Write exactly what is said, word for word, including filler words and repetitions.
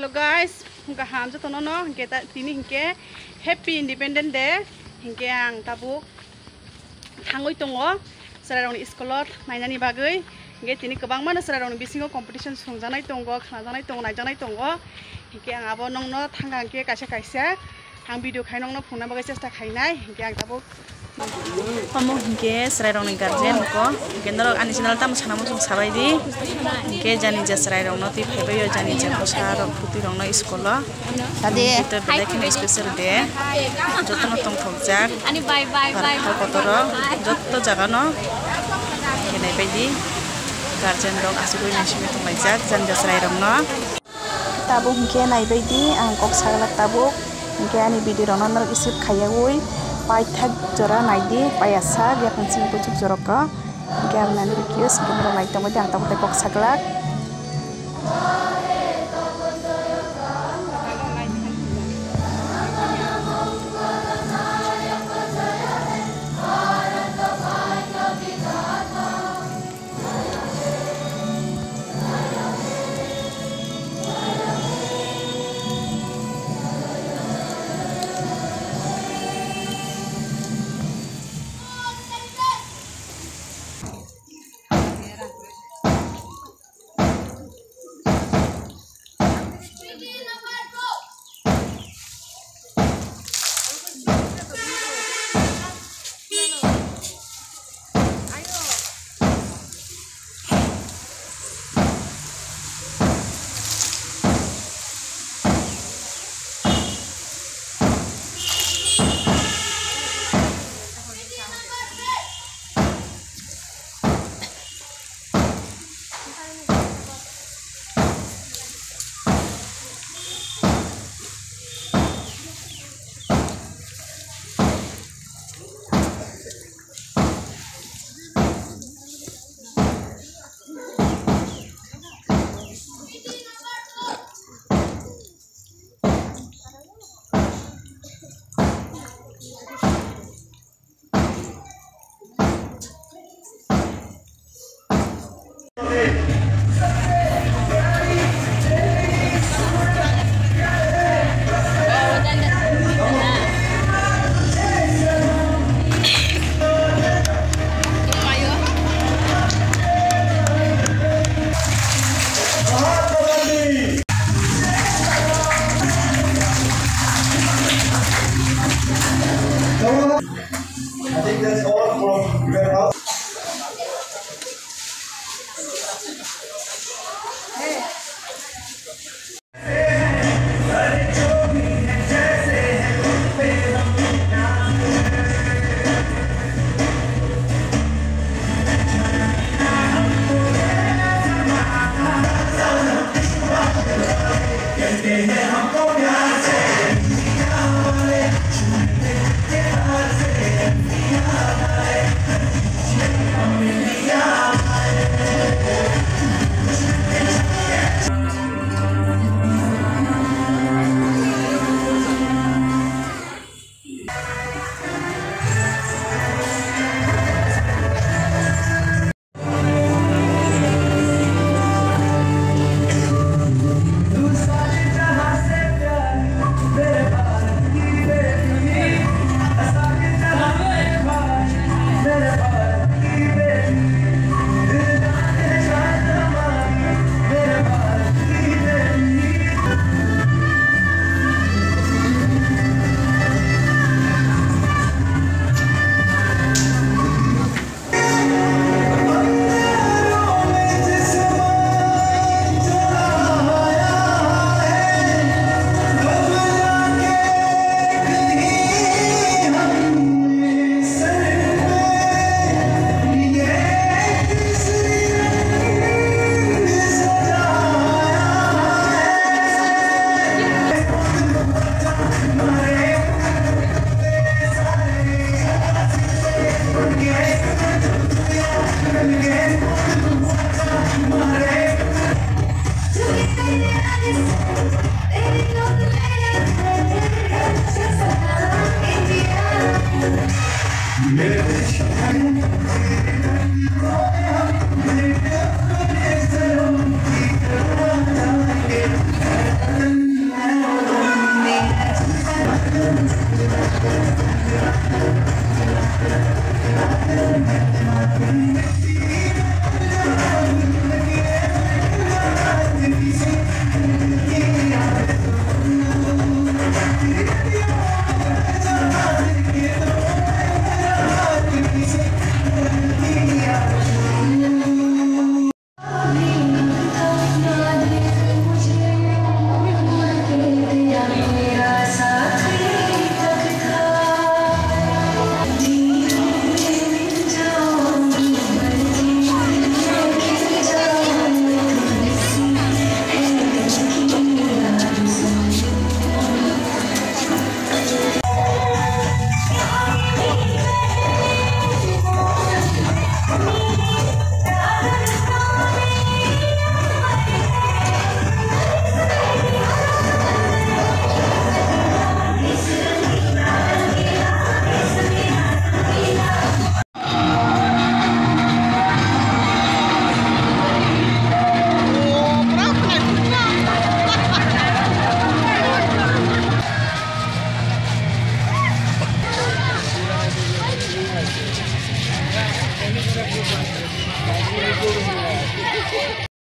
Hello guys, hingga ham jo tono no hingke ta tini hingke Happy Independent Day hingke ang tabuk thangoi tongo serai rong iskolot nainani bagai hingke tini kebang mana serai rong bisingo competition sungjanai tongo khanajanai tongo naijanai tongo hingke ang abo nong no thangga hingke kaisa kaisa ang video khai nong no phungna bagai chesta khainai hingke ang tabuk Kamu hingke serai rong ni guardian ko hingke ndoro ani channel tam sanamo sung sabai di hingke jani je serai rong no ti phaibayo jani je kosa rok puti rong no school lo tadi to dekhin special day joto no tong thokjak ani bye bye bye kotoro joto jaga no kenai baidi guardian rok asugoi nasime tonglaijak jan je serai rong no tabuk hingke nai baidi ang kok saglak tabuk hingke ani video rong no isip khayagoi pai thak jora naidi pai asa dia pancing pucuk joroko gam nan kios kimro nai tong dang tong kok saglak I think that's all from Red House. Yeah.